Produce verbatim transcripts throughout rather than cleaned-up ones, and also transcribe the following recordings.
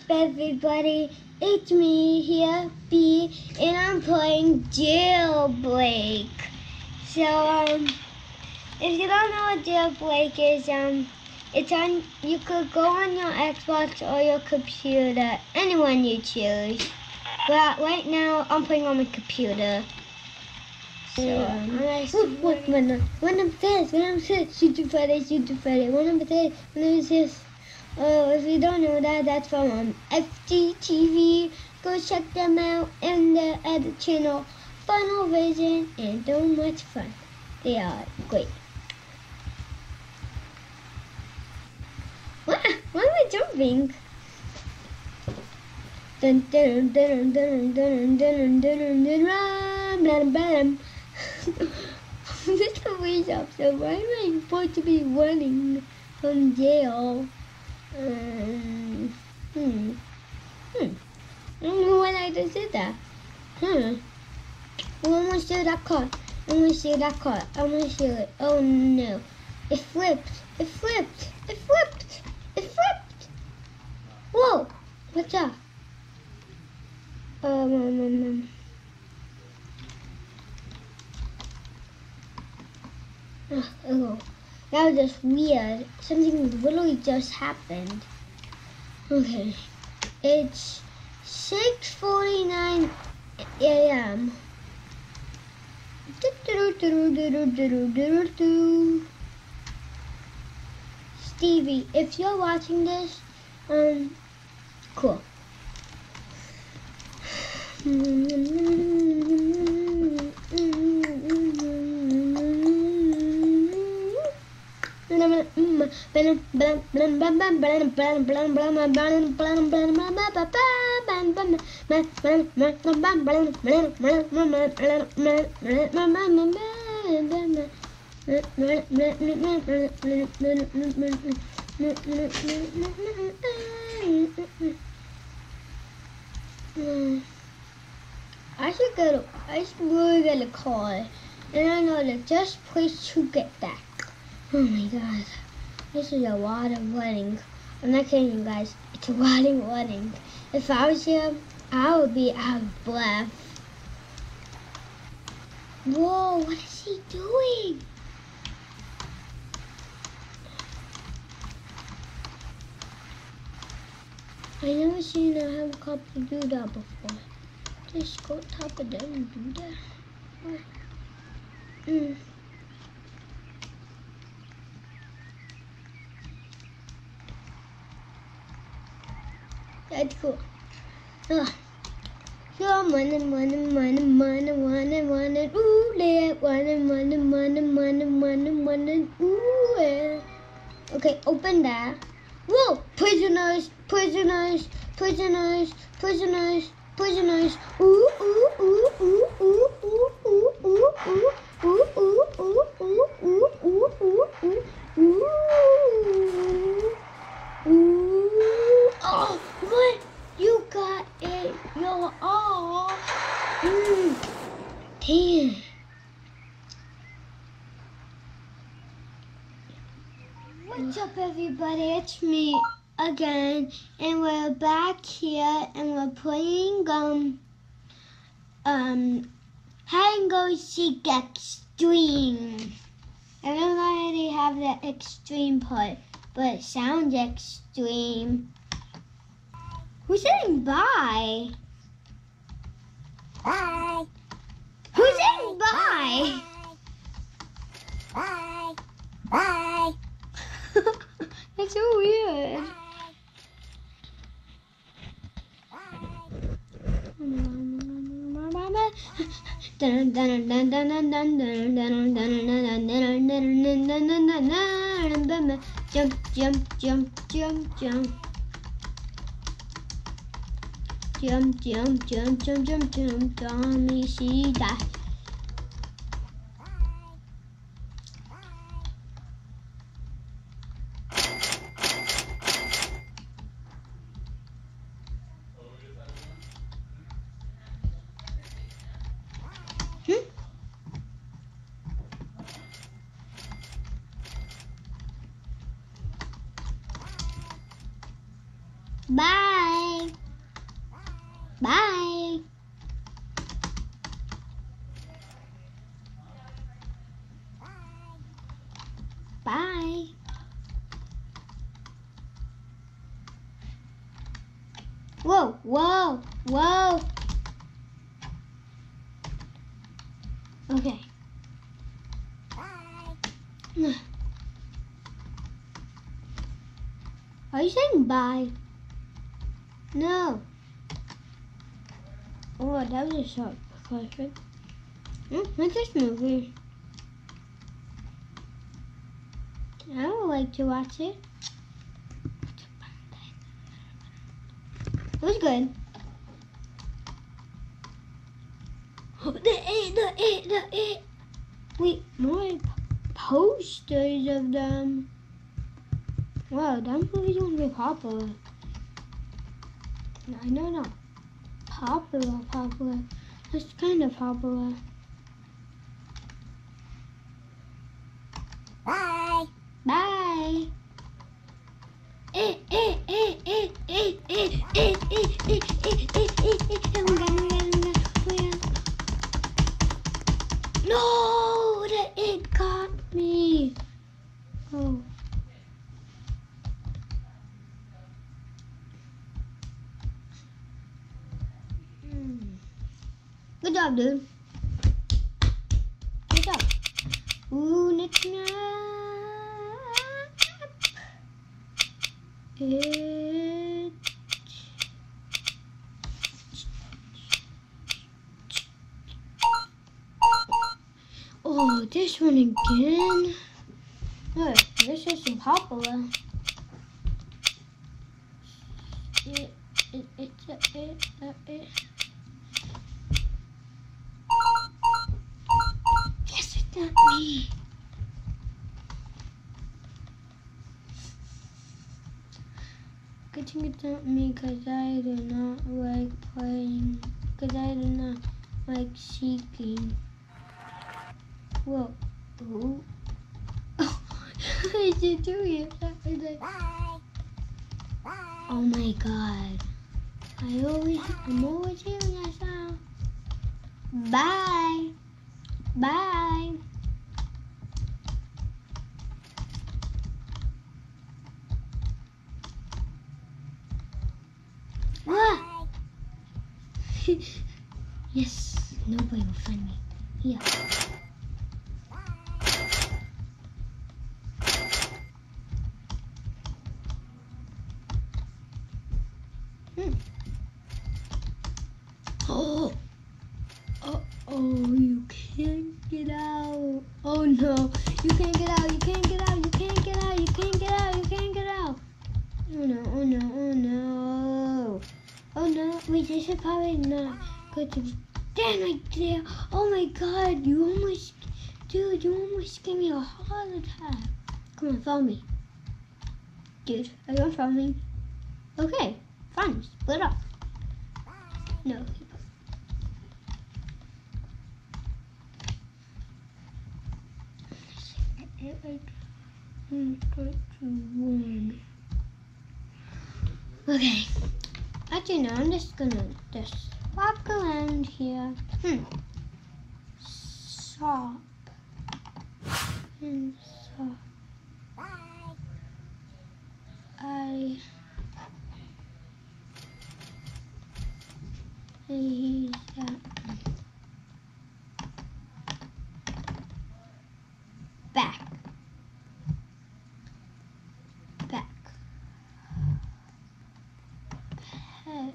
everybody? It's me here, B, and I'm playing Jailbreak. So, um, if you don't know what Jailbreak is, um, it's on, you could go on your Xbox or your computer, anyone you choose. But right now, I'm playing on my computer. So, um, what, what, what, what number this, what number this, shoot to Friday, shoot to Friday, what number this, what number this. Oh, if you don't know that, that's from um, F G T V. Go check them out in the other channel, Final Vision, and so much fun. They are great. What? Why am I jumping? Dun dun dun dun dun dun dun dun dun dun. This is a way up, so why am I supposed to be running from jail? Um, hmm. Hmm. I don't know why I just did that. Hmm. Well, I'm gonna steal that car. I'm gonna steal that car. I'm gonna steal it. Oh no. It flipped. It flipped. It flipped. It flipped. Whoa. What's up? Um, um, um, um. Oh, oh. That was just weird. Something literally just happened. Okay. It's six forty-nine a m Stevie, if you're watching this, um, cool. I should get a, I should really get a car, and I know the just place to get that. Oh my god, this is a lot of running. I'm not kidding you guys, it's a lot of running. If I was here, I would be out of breath. Whoa, what is he doing? I never seen a helicopter do that before. Just go top of them and do that. Mm. That's cool. Ugh. So I'm running, running, running, running, running, running, ooh, yeah, running, running, running, running, running, running, ooh, yeah. Okay, open that. Whoa, prisoners, prisoners, prisoners, prisoners, prisoners. Ooh, ooh, ooh, ooh, ooh, ooh, ooh, ooh, ooh, ooh, ooh, ooh, ooh, ooh, ooh, ooh, ooh, ooh. Oh, what? You got it. You're all. Mm. Damn. What's up, everybody? It's me again, and we're back here, and we're playing um um hide and go seek extreme. I don't already have the extreme part, but it sounds extreme. Who's saying bye? Bye. Who's saying bye? Bye. Bye. That's so weird. Jump, jump, jump, jump, jump. Jump, jump, jump, jump, jump, jump. Let me see that. Bye. Okay. Bye. Are you saying bye? No. Oh, that was a short question. Oh, what's this movie? I would like to watch it. It was good. The it, the it, the it. Wait, more posters of them. Wow, that movie's gonna be popular. I know not popular, popular. It's kind of popular. Bye. Bye. Eh, eh, eh, eh, eh, eh, eh, eh, eh, eh, eh, eh, eh. Oh my God, oh my God, oh my God, oh my God. No, that it got me. Oh. Mm. Good job, dude. Good job. Ooh, next map. It. Oh, this one again. Look, this is popular. It, it, it's a, it, a, it. Yes, it's not me. Good thing it's not me, because I do not like playing, because I do not like seeking. Whoa. Ooh. I did do it. Bye. Bye. Oh my God. I always, I'm always hearing that sound. Bye. Bye. Ah. Yes, nobody will find me. Here. Hmm. Oh. Oh, oh, you can't get out. Oh no, you can't get out, you can't get out, you can't get out, you can't get out, you can't get out. Oh no, oh no, oh no. Oh no, wait, this is probably not good to be. Damn, right there. Oh my God, you almost, dude, you almost gave me a heart attack. Come on, follow me. Dude, are you gonna follow me? Okay, fine, split up. No. One. Okay. Actually, no, I'm just gonna just walk around here. Hmm. Shop. And shop. Bye. I. I use that. Back. Back. Pets.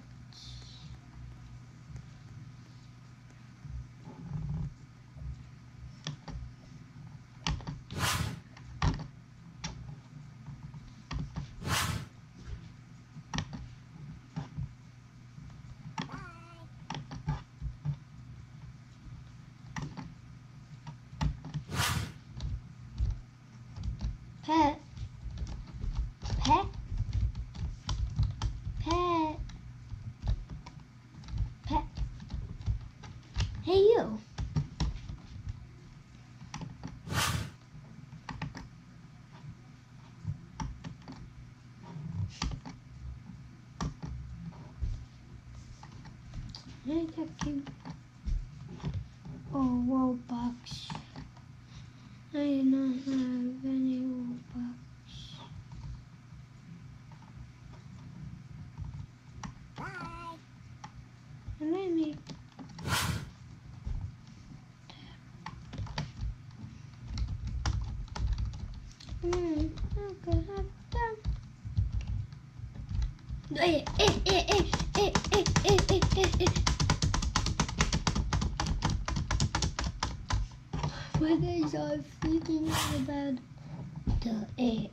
Pet. Pet. Pet. Pet. Hey, you. I got you. Oh, Robux. I do not have any Robux. Bye. And let me. eh, eh, eh, eh, eh, eh, eh, eh, eh, eh. My guys are freaking out about the egg.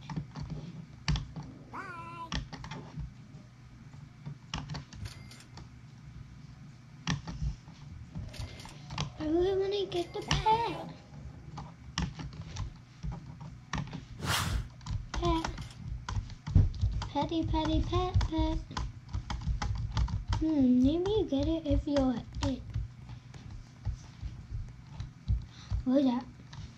I really want to get the pet. Pet. Petty, petty, pet, pet. Hmm, maybe you get it if you're it. What was that?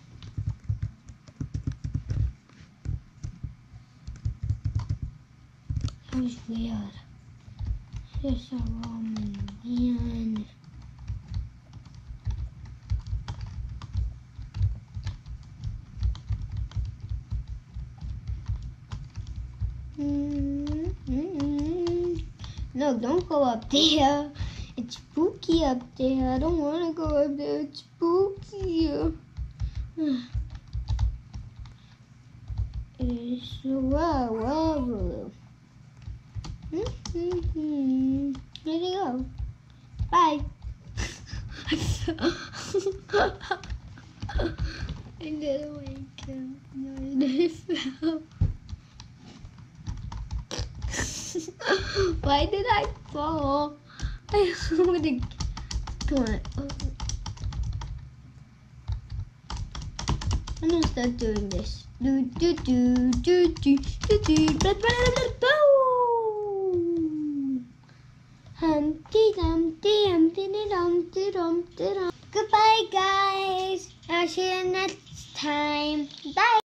That was weird. There's a Roman man. Mm-hmm. No, don't go up there. It's spooky up there. I don't want to go up there. It's spooky. It's wow, wow. Mm-hmm. Where'd he go? Bye. I didn't wake him. No, he fell. Why did I fall? I would have. Come on. I'm gonna start doing this. Do do do do do do do. Blah, blah, blah, blah, boom. Humpty Dumpty Humpty Dumpty Dumpty Dumpty. Goodbye, guys. I'll see you next time. Bye.